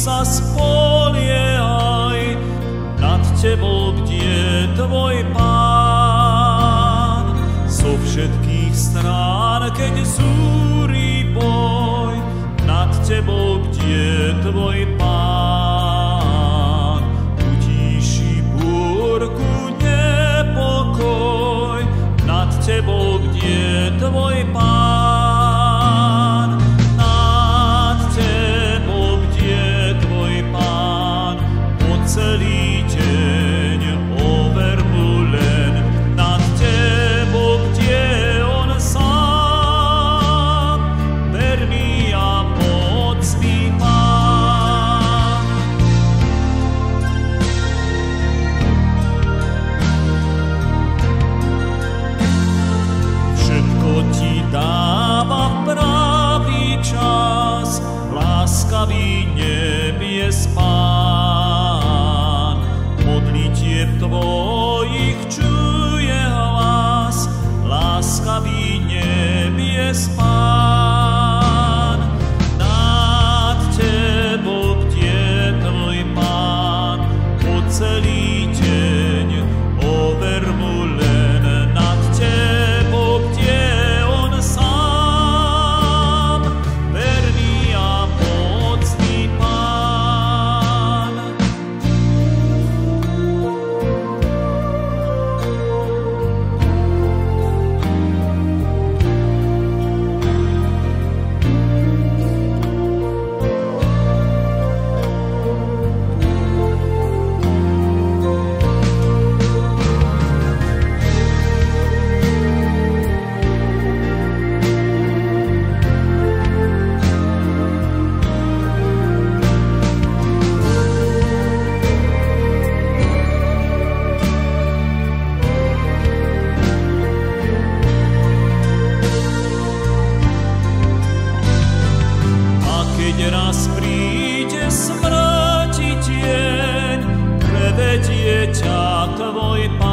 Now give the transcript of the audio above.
sa spoliehaj, nad tebou bdie tvoj Pán. Zo všetkých strán, keď zúri boj, nad tebou bdie tvoj Pán. Utíši búrku nepokoj, nad tebou bdie tvoj Pán. Nad tebou bdie tvoj Pán, po celý deň over mu len. Nad tebou bdie on sám, verný a mocný Pán. Všetko ti dáva v pravý čas, láskavý nebies Pán. Modlitieb tvojich čuje hlas, láskavý nebies Pán. Nad tebou bdie tvoj Pán, po celý deň over mu len. Nad tebou bdie on sám, verný a mocný Pán. Keď raz príde smrti tieň, prevedie ťa tvoj Pán.